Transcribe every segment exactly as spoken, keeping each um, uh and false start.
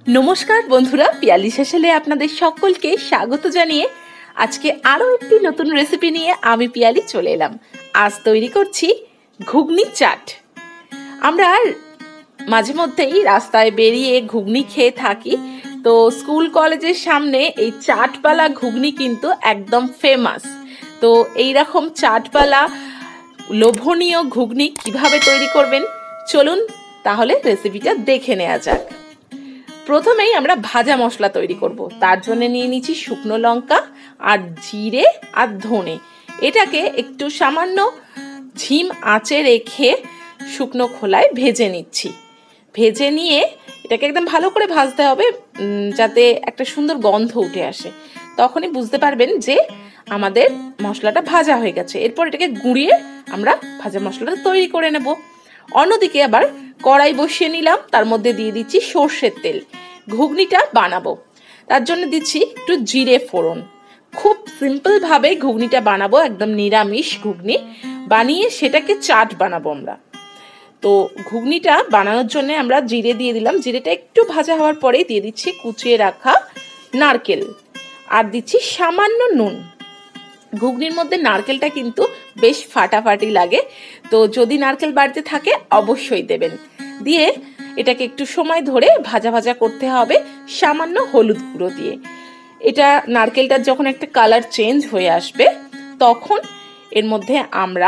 নমস্কার বন্ধুরা, পিয়ালি শেষেলে আপনাদের সকলকে স্বাগত জানিয়ে আজকে আরও একটি নতুন রেসিপি নিয়ে আমি পিয়ালি চলে এলাম। আজ তৈরি করছি ঘুগনি চাট। আমরা মাঝে মধ্যেই রাস্তায় বেরিয়ে ঘুগনি খেয়ে থাকি, তো স্কুল কলেজের সামনে এই চাটপালা ঘুগনি কিন্তু একদম ফেমাস। তো এইরকম চাটপালা লোভনীয় ঘুগনি কিভাবে তৈরি করবেন চলুন তাহলে রেসিপিটা দেখে নেওয়া যাক। প্রথমেই আমরা ভাজা মশলা তৈরি করব। তার জন্য নিয়ে নিচ্ছি শুকনো লঙ্কা আর জিরে আর ধনে। এটাকে একটু সামান্য ঝিম আঁচে রেখে শুকনো খোলায় ভেজে নিচ্ছি। ভেজে নিয়ে এটাকে একদম ভালো করে ভাজতে হবে যাতে একটা সুন্দর গন্ধ উঠে আসে। তখনই বুঝতে পারবেন যে আমাদের মশলাটা ভাজা হয়ে গেছে। এরপর এটাকে গুঁড়িয়ে আমরা ভাজা মশলাটা তৈরি করে নেব। অন্যদিকে আবার কড়াই বসিয়ে নিলাম, তার মধ্যে দিয়ে দিচ্ছি সর্ষের তেল। ঘুগনিটা বানাবো তার জন্য দিচ্ছি একটু জিরে ফোড়ন। খুব সিম্পলভাবে ঘুগনিটা বানাবো, একদম নিরামিষ ঘুগনি বানিয়ে সেটাকে চাট বানাবো আমরা। তো ঘুগনিটা বানানোর জন্য আমরা জিরে দিয়ে দিলাম। জিরেটা একটু ভাজা হওয়ার পরেই দিয়ে দিচ্ছি কুচিয়ে রাখা নারকেল আর দিচ্ছি সামান্য নুন। ঘুগনির মধ্যে নারকেলটা কিন্তু বেশ ফাটাফাটি লাগে, তো যদি নারকেল বাড়িতে থাকে অবশ্যই দেবেন। দিয়ে এটাকে একটু সময় ধরে ভাজা ভাজা করতে হবে সামান্য হলুদ গুঁড়ো দিয়ে। এটা নারকেলটার যখন একটা কালার চেঞ্জ হয়ে আসবে তখন এর মধ্যে আমরা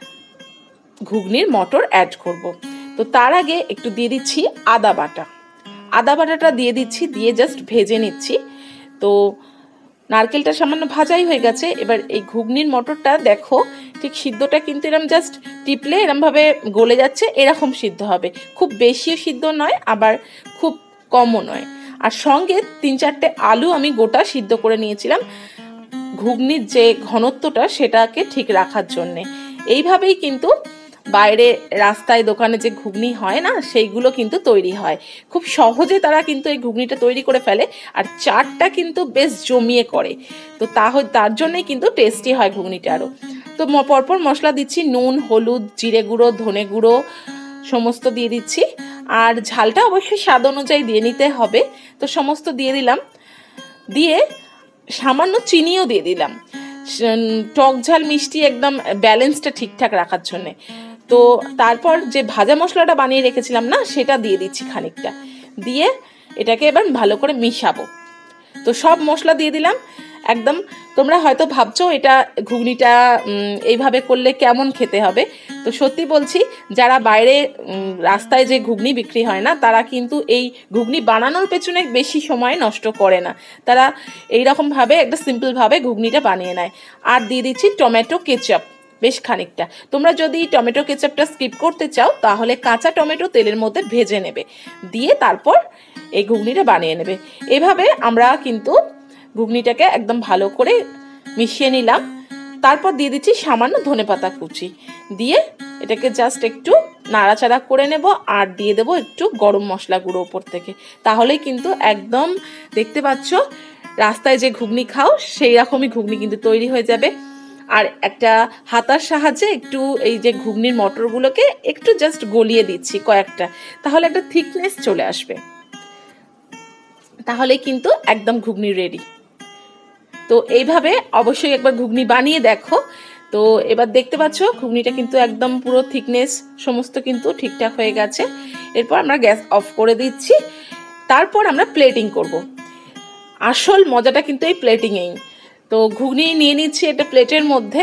ঘুগনির মটর অ্যাড করব। তো তার আগে একটু দিয়ে দিচ্ছি আদা বাটা। আদা বাটাটা দিয়ে দিচ্ছি, দিয়ে জাস্ট ভেজে নিচ্ছি। তো নারকেলটা সামান্য ভাজাই হয়ে গেছে। এবার এই ঘুগনির মটরটা দেখো ঠিক সিদ্ধটা কিন্তু এরকম জাস্ট টিপলে এরমভাবে গলে যাচ্ছে, এরকম সিদ্ধ হবে। খুব বেশিও সিদ্ধ নয় আবার খুব কমও নয়। আর সঙ্গে তিন চারটে আলু আমি গোটা সিদ্ধ করে নিয়েছিলাম ঘুগনির যে ঘনত্বটা সেটাকে ঠিক রাখার জন্যে। এইভাবেই কিন্তু বাইরে রাস্তায় দোকানে যে ঘুগনি হয় না সেইগুলো কিন্তু তৈরি হয়। খুব সহজে তারা কিন্তু এই ঘুগনিটা তৈরি করে ফেলে আর চাটটা কিন্তু বেশ জমিয়ে করে। তো তাহলে তার জন্যই কিন্তু টেস্টি হয় ঘুগনিটা আরও। তো পরপর মশলা দিচ্ছি, নুন, হলুদ, জিরে গুঁড়ো, ধনে গুঁড়ো সমস্ত দিয়ে দিচ্ছি। আর ঝালটা অবশ্যই স্বাদ অনুযায়ী দিয়ে নিতে হবে। তো সমস্ত দিয়ে দিলাম, দিয়ে সামান্য চিনিও দিয়ে দিলাম টক ঝাল মিষ্টি একদম ব্যালেন্সটা ঠিকঠাক রাখার জন্যে। তো তারপর যে ভাজা মশলাটা বানিয়ে রেখেছিলাম না সেটা দিয়ে দিচ্ছি খানিকটা, দিয়ে এটাকে এবার ভালো করে মিশাবো। তো সব মশলা দিয়ে দিলাম একদম। তোমরা হয়তো ভাবছো এটা ঘুগনিটা এইভাবে করলে কেমন খেতে হবে। তো সত্যি বলছি, যারা বাইরে রাস্তায় যে ঘুগনি বিক্রি হয় না তারা কিন্তু এই ঘুগনি বানানোর পেছনে বেশি সময় নষ্ট করে না। তারা এইরকমভাবে একটা সিম্পলভাবে ঘুগনিটা বানিয়ে নেয়। আর দিয়ে দিচ্ছি টমেটো কেচাপ বেশ খানিকটা। তোমরা যদি টমেটো কেচাপটা স্কিপ করতে চাও তাহলে কাঁচা টমেটো তেলের মধ্যে ভেজে নেবে, দিয়ে তারপর এই ঘুগনিটা বানিয়ে নেবে। এভাবে আমরা কিন্তু ঘুগনিটাকে একদম ভালো করে মিশিয়ে নিলাম। তারপর দিয়ে দিচ্ছি সামান্য ধনেপাতা কুচি, দিয়ে এটাকে জাস্ট একটু নাড়াচাড়া করে নেব আর দিয়ে দেবো একটু গরম মশলা গুঁড়ো ওপর থেকে। তাহলেই কিন্তু একদম দেখতে পাচ্ছ রাস্তায় যে ঘুগনি খাও সেই রকমই ঘুগনি কিন্তু তৈরি হয়ে যাবে। আর একটা হাতার সাহায্যে একটু এই যে ঘুগনির মটরগুলোকে একটু জাস্ট গলিয়ে দিচ্ছি কয়েকটা, তাহলে একটা থিকনেস চলে আসবে। তাহলে কিন্তু একদম ঘুগনি রেডি। তো এইভাবে অবশ্যই একবার ঘুগনি বানিয়ে দেখো। তো এবার দেখতে পাচ্ছ ঘুগনিটা কিন্তু একদম পুরো থিকনেস সমস্ত কিন্তু ঠিকঠাক হয়ে গেছে। এরপর আমরা গ্যাস অফ করে দিচ্ছি। তারপর আমরা প্লেটিং করব। আসল মজাটা কিন্তু এই প্লেটিংয়েই। তো ঘুগনি নিয়ে নিচ্ছি একটা প্লেটের মধ্যে,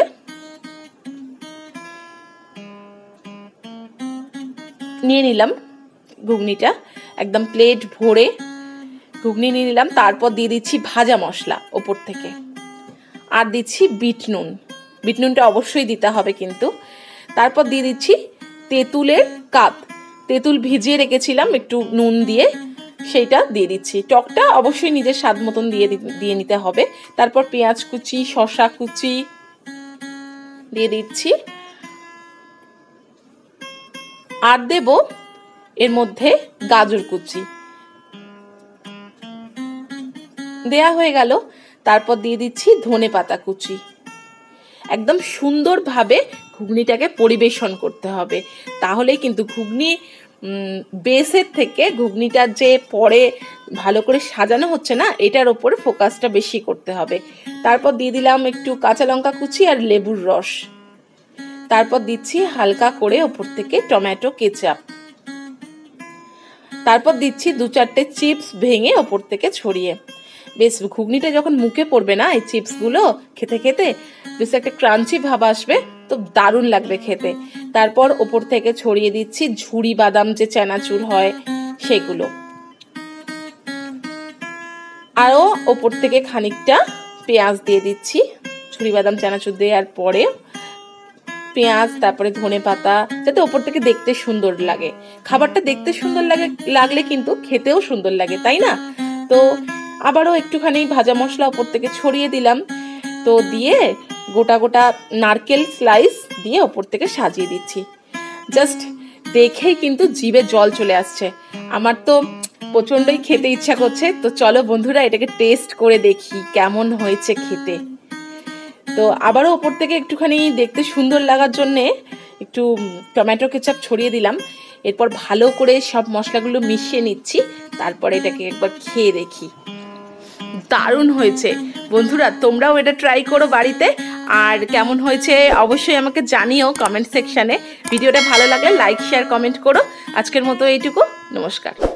নিয়ে নিলাম ঘুগনিটা একদম প্লেট ভরে ঘুগনি নিয়ে নিলাম। তারপর দিয়ে দিচ্ছি ভাজা মশলা ওপর থেকে, আর দিচ্ছি বিট নুন। বিট নুনটা অবশ্যই দিতে হবে কিন্তু। তারপর দিয়ে দিচ্ছি তেঁতুলের কাপ, তেঁতুল ভিজিয়ে রেখেছিলাম একটু নুন দিয়ে, সেইটা দিয়ে দিচ্ছি। টকটা অবশ্যই নিজের স্বাদ মতন দিয়ে দিয়ে নিতে হবে। তারপর পেঁয়াজ কুচি, শসা কুচি দিয়ে দিচ্ছি, আর দেব এর মধ্যে গাজর কুচি। দেয়া হয়ে গেল। তারপর দিয়ে দিচ্ছি ধনে পাতা কুচি। একদম সুন্দরভাবে ঘুগনিটাকে পরিবেশন করতে হবে, তাহলেই কিন্তু ঘুগনি বেসের থেকে ঘুগনিটার যে পরে ভালো করে সাজানো হচ্ছে না, এটার ওপরে ফোকাসটা বেশি করতে হবে। তারপর দিয়ে দিলাম একটু কাঁচা লঙ্কা কুচি আর লেবুর রস। তারপর দিচ্ছি হালকা করে ওপর থেকে টমেটো কেচাপ। তারপর দিচ্ছি দু চারটে চিপস ভেঙে ওপর থেকে ছড়িয়ে। বেশ ঘুগনিটা যখন মুখে পড়বে না এই চিপসগুলো খেতে খেতে বেশ একটা ক্রাঞ্চি ভাব আসবে, তো দারুণ লাগবে খেতে। তারপর ওপর থেকে ছড়িয়ে দিচ্ছি ঝুরি বাদাম যে চানাচুর হয় সেগুলো। আরও ওপর থেকে খানিকটা পেঁয়াজ দিয়ে দিচ্ছি। ঝুরি বাদাম চানাচুর দেওয়ার পরে পেঁয়াজ, তারপরে ধনে পাতা, যাতে ওপর থেকে দেখতে সুন্দর লাগে। খাবারটা দেখতে সুন্দর লাগে লাগলে কিন্তু খেতেও সুন্দর লাগে, তাই না? তো আবারও একটুখানি ভাজা মশলা ওপর থেকে ছড়িয়ে দিলাম। তো দিয়ে গোটা গোটা নারকেল স্লাইস দিয়ে ওপর থেকে সাজিয়ে দিচ্ছি। জাস্ট দেখেই কিন্তু জিভে জল চলে আসছে। আমার তো প্রচণ্ডই খেতে ইচ্ছা করছে। তো চলো বন্ধুরা, এটাকে টেস্ট করে দেখি কেমন হয়েছে খেতে। তো আবারও ওপর থেকে একটুখানি দেখতে সুন্দর লাগার জন্যে একটু টমেটো কেচাপ ছড়িয়ে দিলাম। এরপর ভালো করে সব মশলাগুলো মিশিয়ে নিচ্ছি। তারপরে এটাকে একবার খেয়ে দেখি। দারুণ হয়েছে বন্ধুরা, তোমরাও এটা ট্রাই করো বাড়িতে। আর কেমন হয়েছে অবশ্যই আমাকে জানিও কমেন্ট সেকশানে। ভিডিওটা ভালো লাগলে লাইক শেয়ার কমেন্ট করো। আজকের মতো এইটুকু, নমস্কার।